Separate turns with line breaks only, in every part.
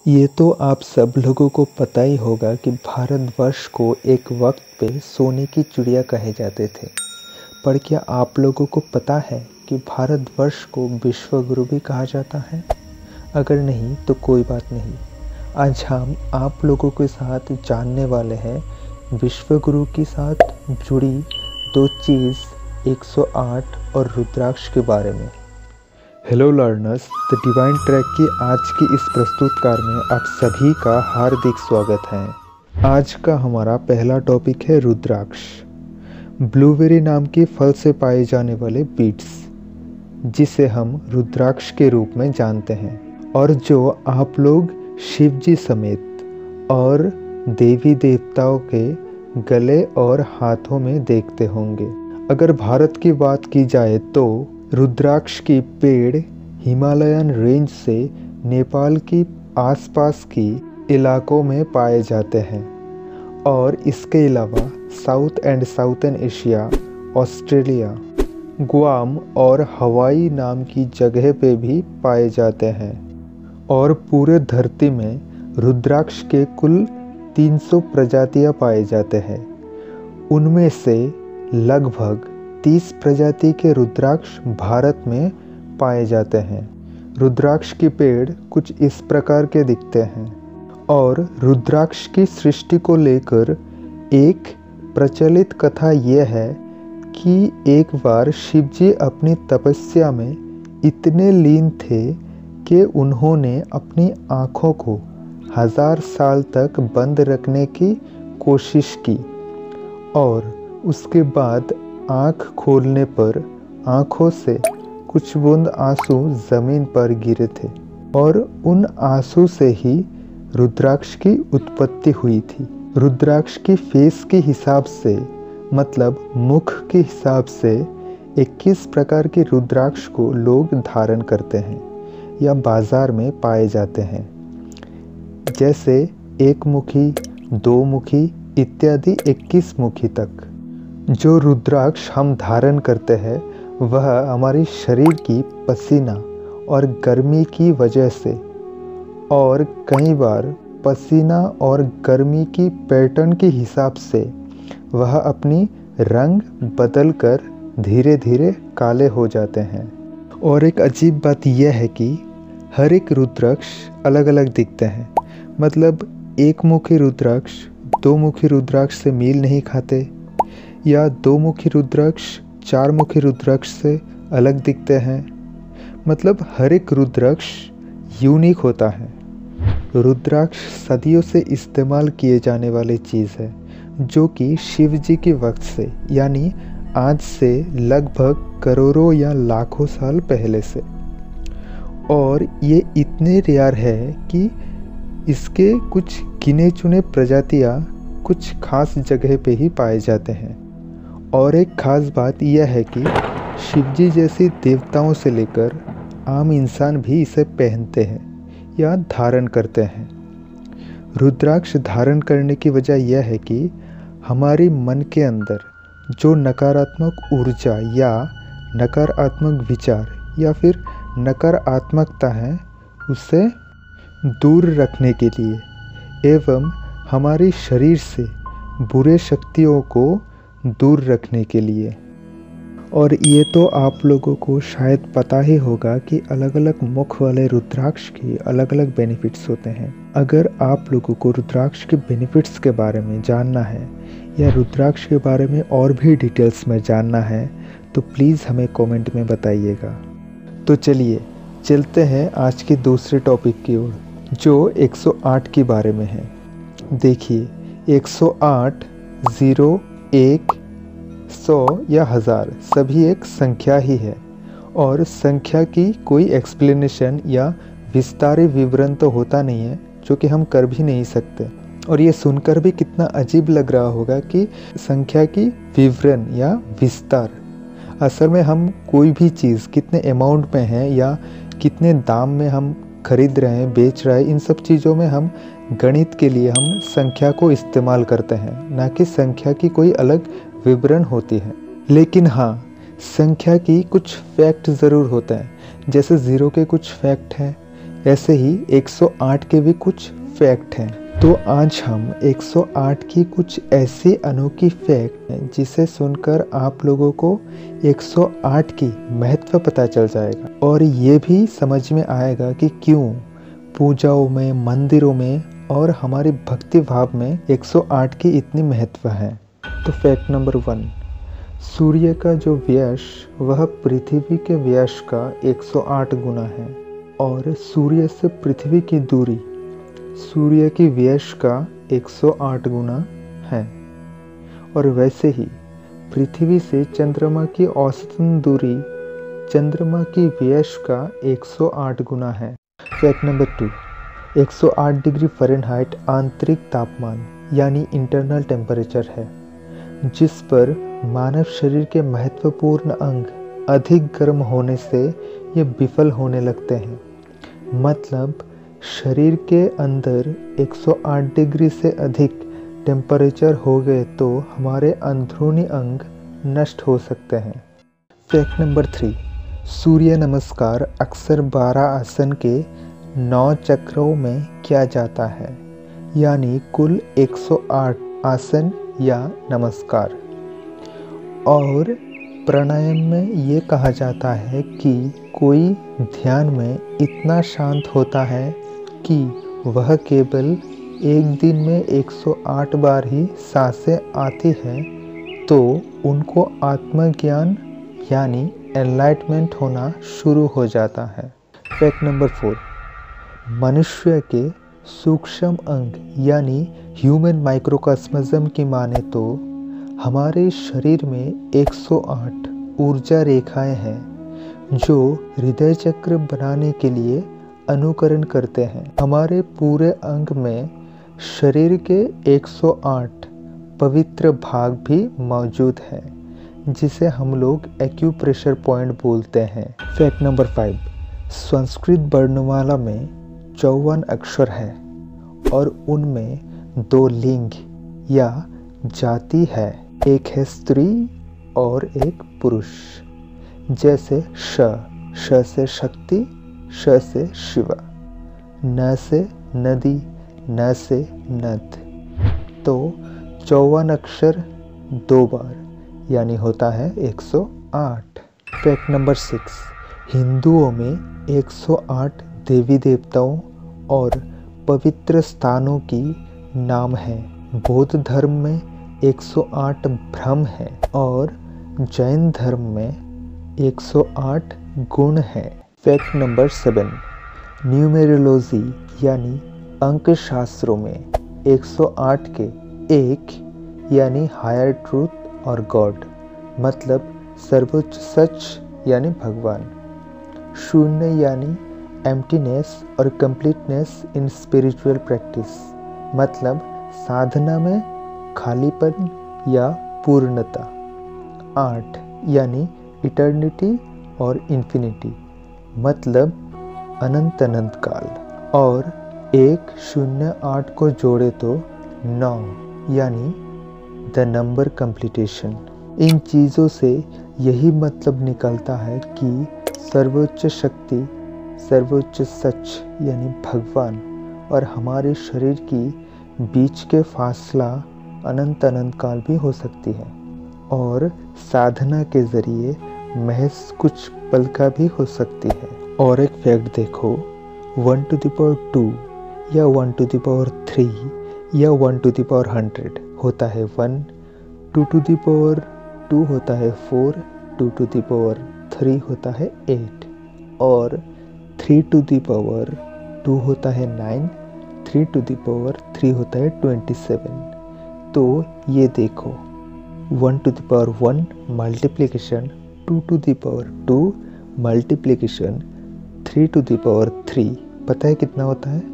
ये तो आप सब लोगों को पता ही होगा कि भारतवर्ष को एक वक्त पे सोने की चिड़िया कहे जाते थे। पर क्या आप लोगों को पता है कि भारतवर्ष को विश्वगुरु भी कहा जाता है? अगर नहीं तो कोई बात नहीं, आज हम आप लोगों के साथ जानने वाले हैं विश्वगुरु के साथ जुड़ी दो चीज़ 108 और रुद्राक्ष के बारे में। Hello learners, the divine track की आज की इस प्रस्तुतकार में आप सभी का हार्दिक स्वागत है। आज का हमारा पहला टॉपिक है रुद्राक्ष। ब्लूबेरी नाम के फल से पाए जाने वाले बीट्स, जिसे हम रुद्राक्ष के रूप में जानते हैं और जो आप लोग शिव जी समेत और देवी देवताओं के गले और हाथों में देखते होंगे। अगर भारत की बात की जाए तो रुद्राक्ष की पेड़ हिमालयन रेंज से नेपाल की आसपास की इलाकों में पाए जाते हैं और इसके अलावा south and southern Asia, Australia, Guam और हवाई नाम की जगह पे भी पाए जाते हैं। और पूरे धरती में रुद्राक्ष के कुल 300 प्रजातियां पाए जाते हैं। उनमें से लगभग 30 प्रजाति के रुद्राक्ष भारत में पाए जाते हैं। रुद्राक्ष के पेड़ कुछ इस प्रकार के दिखते हैं और रुद्राक्ष की सृष्टि को लेकर एक प्रचलित कथा यह है कि एक बार शिव जी अपनी तपस्या में इतने लीन थे कि उन्होंने अपनी आँखों को 1000 साल तक बंद रखने की कोशिश की और उसके बाद आँख खोलने पर आँखों से कुछ बूंद आंसू जमीन पर गिरे थे और उन आंसू से ही रुद्राक्ष की उत्पत्ति हुई थी। रुद्राक्ष की फेस के हिसाब से, मतलब मुख के हिसाब से 21 प्रकार के रुद्राक्ष को लोग धारण करते हैं या बाजार में पाए जाते हैं, जैसे एक मुखी, दो मुखी इत्यादि 21 मुखी तक। जो रुद्राक्ष हम धारण करते हैं वह हमारे शरीर की पसीना और गर्मी की वजह से और कई बार पसीना और गर्मी की पैटर्न के हिसाब से वह अपनी रंग बदलकर धीरे धीरे काले हो जाते हैं। और एक अजीब बात यह है कि हर एक रुद्राक्ष अलग अलग दिखते हैं। मतलब एक मुखी रुद्राक्ष दो मुखी रुद्राक्ष से मेल नहीं खाते या दो मुखी रुद्राक्ष 4 मुखी रुद्राक्ष से अलग दिखते हैं। मतलब हर एक रुद्राक्ष यूनिक होता है। रुद्राक्ष सदियों से इस्तेमाल किए जाने वाली चीज़ है, जो कि शिव जी के वक्त से यानी आज से लगभग करोड़ों या लाखों साल पहले से। और ये इतने रेयर है कि इसके कुछ गिने चुने प्रजातियाँ कुछ खास जगह पे ही पाए जाते हैं। और एक ख़ास बात यह है कि शिवजी जैसे देवताओं से लेकर आम इंसान भी इसे पहनते हैं या धारण करते हैं। रुद्राक्ष धारण करने की वजह यह है कि हमारे मन के अंदर जो नकारात्मक ऊर्जा या नकारात्मक विचार या फिर नकारात्मकता है उसे दूर रखने के लिए एवं हमारे शरीर से बुरे शक्तियों को दूर रखने के लिए। और ये तो आप लोगों को शायद पता ही होगा कि अलग अलग मुख वाले रुद्राक्ष के अलग अलग बेनिफिट्स होते हैं। अगर आप लोगों को रुद्राक्ष के बेनिफिट्स के बारे में जानना है या रुद्राक्ष के बारे में और भी डिटेल्स में जानना है तो प्लीज़ हमें कमेंट में बताइएगा। तो चलिए चलते हैं आज के दूसरे टॉपिक की ओर, जो 108 के बारे में है। देखिए 108, 0, 1, 100 या 1000 सभी एक संख्या ही है और संख्या की कोई एक्सप्लेनेशन या विस्तारित विवरण तो होता नहीं है, जो कि हम कर भी नहीं सकते। और ये सुनकर भी कितना अजीब लग रहा होगा कि संख्या की विवरण या विस्तार। असल में हम कोई भी चीज़ कितने अमाउंट में है या कितने दाम में हम खरीद रहे हैं, बेच रहे हैं, इन सब चीज़ों में हम गणित के लिए हम संख्या को इस्तेमाल करते हैं, ना कि संख्या की कोई अलग विवरण होती है। लेकिन हाँ, संख्या की कुछ फैक्ट ज़रूर होते हैं। जैसे 0 के कुछ फैक्ट हैं ऐसे ही 108 के भी कुछ फैक्ट हैं। तो आज हम 108 की कुछ ऐसी अनोखी फैक्ट हैं जिसे सुनकर आप लोगों को 108 की महत्व पता चल जाएगा और ये भी समझ में आएगा कि क्यों पूजाओं में, मंदिरों में और हमारे भक्ति भाव में 108 की इतनी महत्व है। तो फैक्ट नंबर 1, सूर्य का जो व्यास वह पृथ्वी के व्यास का 108 गुना है और सूर्य से पृथ्वी की दूरी सूर्य की व्यास का 108 गुना है। और वैसे ही पृथ्वी से चंद्रमा की औसतन दूरी चंद्रमा की व्यास का 108 गुना है। फैक्ट नंबर 2, 108 डिग्री फ़ारेनहाइट आंतरिक तापमान यानी इंटरनल टेम्परेचर है, जिस पर मानव शरीर के महत्वपूर्ण अंग अधिक गर्म होने से ये विफल होने लगते हैं। मतलब शरीर के अंदर 108 डिग्री से अधिक टेम्परेचर हो गए तो हमारे अंदरूनी अंग नष्ट हो सकते हैं। फैक्ट नंबर 3, सूर्य नमस्कार अक्सर 12 आसन के 9 चक्रों में किया जाता है, यानी कुल 108 आसन या नमस्कार। और प्राणायाम में ये कहा जाता है कि कोई ध्यान में इतना शांत होता है कि वह केवल एक दिन में 108 बार ही सांसें आती हैं तो उनको आत्मज्ञान यानी एनलाइटमेंट होना शुरू हो जाता है। फैक्ट नंबर 4, मनुष्य के सूक्ष्म अंग यानी ह्यूमन माइक्रोकॉस्मिज्म की माने तो हमारे शरीर में 108 ऊर्जा रेखाएं हैं जो हृदय चक्र बनाने के लिए अनुकरण करते हैं। हमारे पूरे अंग में शरीर के 108 पवित्र भाग भी मौजूद हैं, जिसे हम लोग एक्यूप्रेशर पॉइंट बोलते हैं। फैक्ट नंबर 5, संस्कृत वर्णमाला में 54 अक्षर है और उनमें 2 लिंग या जाति है, एक है स्त्री और एक पुरुष। जैसे श से शक्ति, श से शिव, न से नदी, न से नद। तो 54 अक्षर 2 बार यानी होता है 108। फैक्ट नंबर 6, हिंदुओं में 108 देवी देवताओं और पवित्र स्थानों की नाम है। बौद्ध धर्म में 108 ब्रह्म है और जैन धर्म में 108 गुण है। फैक्ट नंबर 7, न्यूमेरोलॉजी यानी अंक शास्त्रों में 108 के 1 यानी हायर ट्रूथ और गॉड मतलब सर्वोच्च सच यानी भगवान, 0 यानी एम्प्टीनेस और कंप्लीटनेस इन स्पिरिचुअल प्रैक्टिस मतलब साधना में खालीपन या पूर्णता, 8 यानी इटर्निटी और इन्फिनिटी मतलब अनंत अनंत काल, और 108 को जोड़े तो 9 यानी द नंबर कंप्लीटेशन। इन चीज़ों से यही मतलब निकलता है कि सर्वोच्च शक्ति, सर्वोच्च सच यानी भगवान और हमारे शरीर की बीच के फासला अनंत अनंत काल भी हो सकती है और साधना के ज़रिए महज कुछ पल का भी हो सकती है। और एक फैक्ट देखो, 1 to the power 2 या 1 to the power 3 या 1 to the power 100 होता है 1, 2 to the power 2 होता है 4, 2 to the power 3 होता है 8 और 3 to the power 2 होता है 9, 3 to the power 3 होता है 27। तो ये देखो 1 to the power 1 multiplication, 2 to the power 2 multiplication, 3 to the power 3 पता है कितना होता है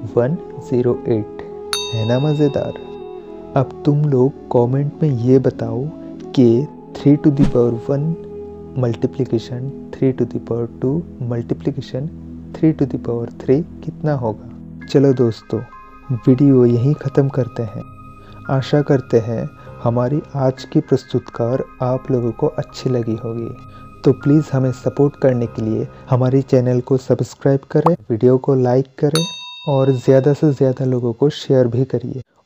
108। है ना मज़ेदार। अब तुम लोग कमेंट में ये बताओ कि 3 to the power 1 multiplication, 3 to the power 2 multiplication, 3 to the power 3 कितना होगा। चलो दोस्तों, वीडियो यहीं ख़त्म करते हैं। आशा करते हैं हमारी आज की प्रस्तुतकार आप लोगों को अच्छी लगी होगी। तो प्लीज़ हमें सपोर्ट करने के लिए हमारे चैनल को सब्सक्राइब करें, वीडियो को लाइक करें और ज़्यादा से ज़्यादा लोगों को शेयर भी करिए।